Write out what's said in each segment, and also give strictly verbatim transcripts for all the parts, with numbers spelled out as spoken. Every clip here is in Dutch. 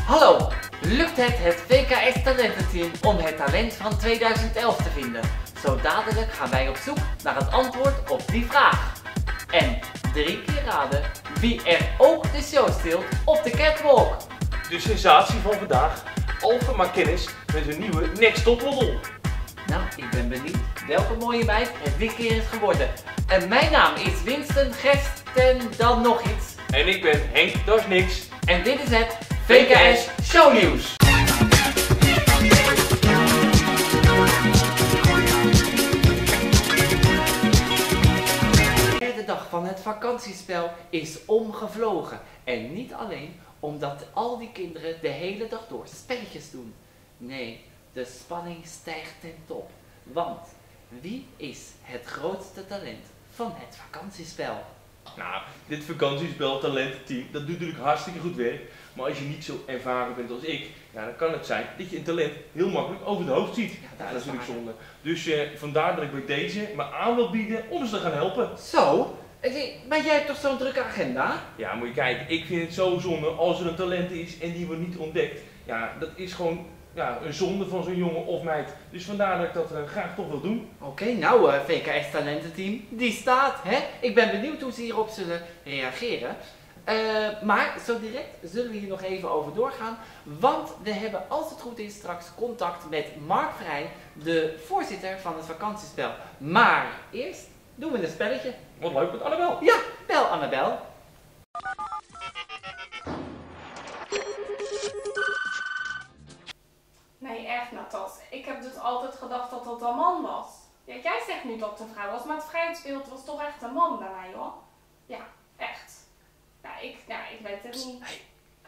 Hallo, lukt het het V K S talententeam om het talent van tweeduizend elf te vinden? Zo dadelijk gaan wij op zoek naar het antwoord op die vraag. En drie keer raden wie er ook de show steelt op de catwalk. De sensatie van vandaag, Alpha Kennis met een nieuwe Next Top Model. Nou, ik ben benieuwd welke mooie meid het dit keer is geworden. En mijn naam is Winston Gesten dan nog iets. En ik ben Henk, dat is niks. En dit is het V K S Shownieuws. De dag van het vakantiespel is omgevlogen. En niet alleen omdat al die kinderen de hele dag door spelletjes doen. Nee, de spanning stijgt ten top. Want wie is het grootste talent van het vakantiespel? Nou, dit vakantiespel talententeam, dat doet natuurlijk hartstikke goed werk. Maar als je niet zo ervaren bent als ik, ja, dan kan het zijn dat je een talent heel makkelijk over het hoofd ziet. Ja, dat is natuurlijk zonde. Dus eh, vandaar dat ik bij deze me aan wil bieden om ze te gaan helpen. Zo? Maar jij hebt toch zo'n drukke agenda? Ja, moet je kijken, ik vind het zo zonde als er een talent is en die wordt niet ontdekt. Ja, dat is gewoon ja, een zonde van zo'n jongen of meid. Dus vandaar dat ik dat uh, graag toch wil doen. Oké, okay, nou uh, V K S talententeam, die staat, hè? Ik ben benieuwd hoe ze hierop zullen reageren. Uh, maar zo direct zullen we hier nog even over doorgaan. Want we hebben, als het goed is, straks contact met Mark Vrij, de voorzitter van het vakantiespel. Maar eerst doen we een spelletje. Wat leuk met Annabel. Ja, bel Annabel. Nee, echt Natas. Ik heb dus altijd gedacht dat dat een man was. Ja, jij zegt nu dat het een vrouw was, maar het vrijheidsbeeld was toch echt een man bij mij, hoor. Ja, echt. Ja, ik, ja, ik weet het niet. Hey.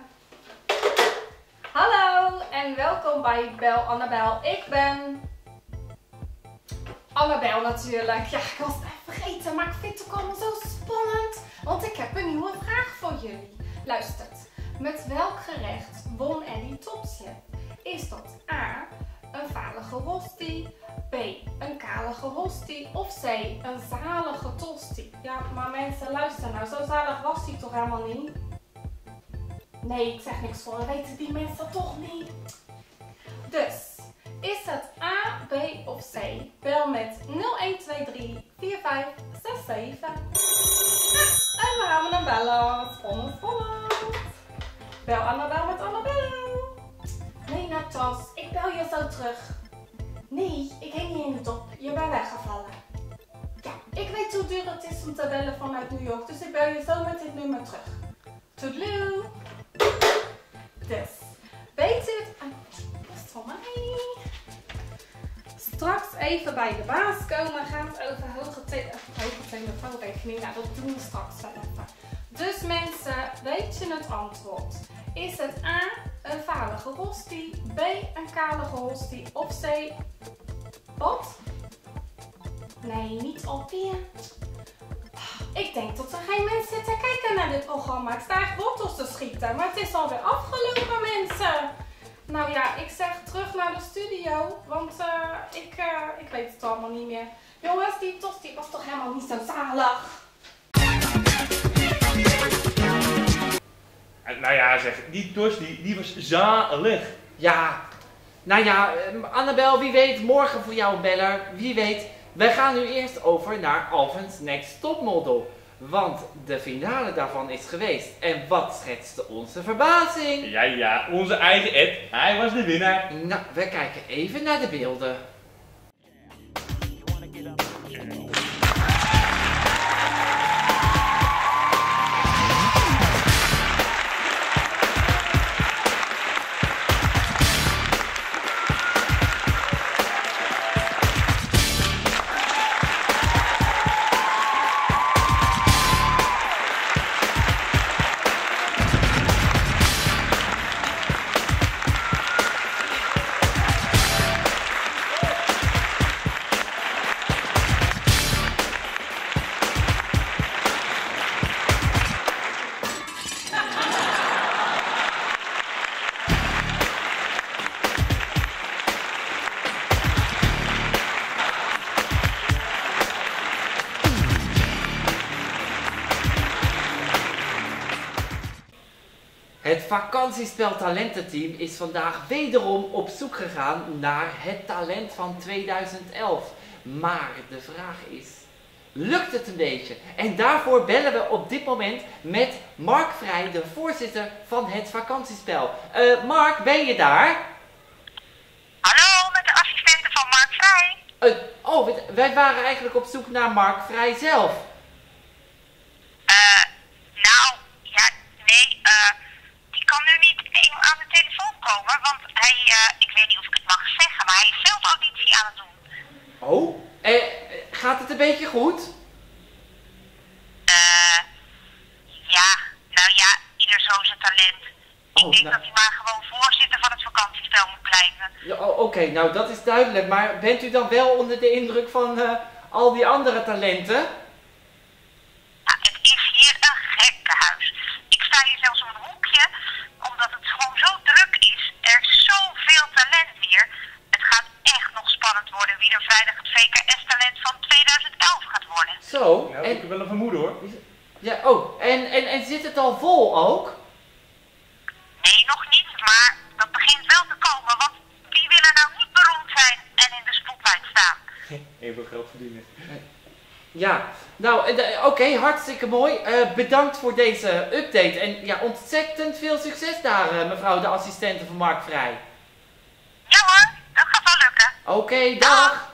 Hallo en welkom bij Bel Annabel. Ik ben Annabel natuurlijk. Ja, ik was het even vergeten, maar ik vind het ook allemaal zo spannend. Want ik heb een nieuwe vraag voor jullie. Luistert. Met welk gerecht won Ellie Topslip? Is dat A, een valige rosti, B, een kalige rosti of C, een zalige tosti? Ja, maar mensen, luister nou, zo zalig was die toch helemaal niet? Nee, ik zeg niks voor, dat weten die mensen toch niet. Dus, is het A, B of C? Bel met nul een twee drie vier vijf zes zeven. Ja, en we gaan hem bellen. Spannend, spannend. Bel Annabel met Annabel. Nee, Natas, ik bel je zo terug. Nee, ik hing je niet op. Je bent weggevallen. Ja, ik weet hoe duur het is om te bellen vanuit New York, dus ik bel je zo met dit nummer terug. Toedeloe. Dus, weet u het? Ah, dat is van mij. Straks even bij de baas komen. Gaat over hoge, te hoge telefoonrekening. Nou, dat doen we straks wel even. Dus mensen, weet je het antwoord? Is het A, een valige rosti, B, een kalige rosti of C, wat? Nee, niet alweer. Ik denk dat er geen mensen zitten kijken naar dit programma. Ik sta echt wortels te schieten, maar het is alweer afgelopen, mensen. Nou ja, ik zeg terug naar de studio, want uh, ik, uh, ik weet het allemaal niet meer. Jongens, die tosti was toch helemaal niet zo zalig? Nou ja, zeg, die tosti, die was zalig. Ja, nou ja, Annabel, wie weet, morgen voor jou beller, wie weet. Wij gaan nu eerst over naar Alpha's Next Top Model. Want de finale daarvan is geweest. En wat schetste onze verbazing? Ja, ja, onze eigen Ed, hij was de winnaar. Nou, we kijken even naar de beelden. vakantiespel talententeam is vandaag wederom op zoek gegaan naar het talent van tweeduizend elf. Maar de vraag is, lukt het een beetje? En daarvoor bellen we op dit moment met Mark Vrij, de voorzitter van het vakantiespel. Uh, Mark, ben je daar? Hallo, met de assistente van Mark Vrij. Uh, oh, wij waren eigenlijk op zoek naar Mark Vrij zelf. Uh, nou, ja, nee, uh, die kan nu niet aan de telefoon komen, want hij, uh, ik weet niet of ik het mag zeggen, maar hij is zelf auditie aan het doen. Oh, uh, gaat het een beetje goed? Uh, ja, nou ja, ieder zo zijn talent. Ik Oh, denk nou. dat hij maar gewoon voorzitter van het vakantiespel moet blijven. Ja, oh, Oké, okay, nou dat is duidelijk, maar bent u dan wel onder de indruk van uh, al die andere talenten? Nou, het is hier een gekkenhuis. Ik sta hier zelfs op een hoekje, omdat het gewoon zo druk is. Er is zoveel talent hier. Het gaat echt nog spannend worden wie er vrijdag het V K S-talent van tweeduizend elf gaat worden. Zo, Ja, en, ik heb wel een vermoeden hoor. ja, oh, en, en, en zit het al vol ook? Nee, nog niet, maar dat begint wel te komen, want wie wil er nou niet beroemd zijn en in de spotlight staan? Even geld verdienen. Ja, nou uh, oké, okay, hartstikke mooi. Uh, bedankt voor deze update en ja, ontzettend veel succes daar uh, mevrouw de assistente van Mark Vrij. Ja hoor, dat gaat wel lukken. Oké, okay, dag!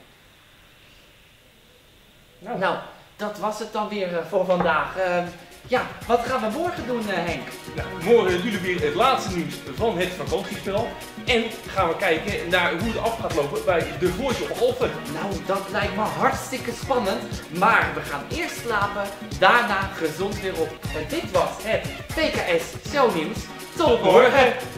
Nou. Nou, dat was het dan weer uh, voor vandaag. Uh, ja, wat gaan we morgen doen, uh, Henk? Nou, morgen natuurlijk weer het laatste nieuws van het vakantiespel. En gaan we kijken naar hoe het af gaat lopen bij de Voice of Alphen. Nou, dat lijkt me hartstikke spannend. Maar we gaan eerst slapen, daarna gezond weer op. En dit was het V K S Shownieuws. Tot morgen!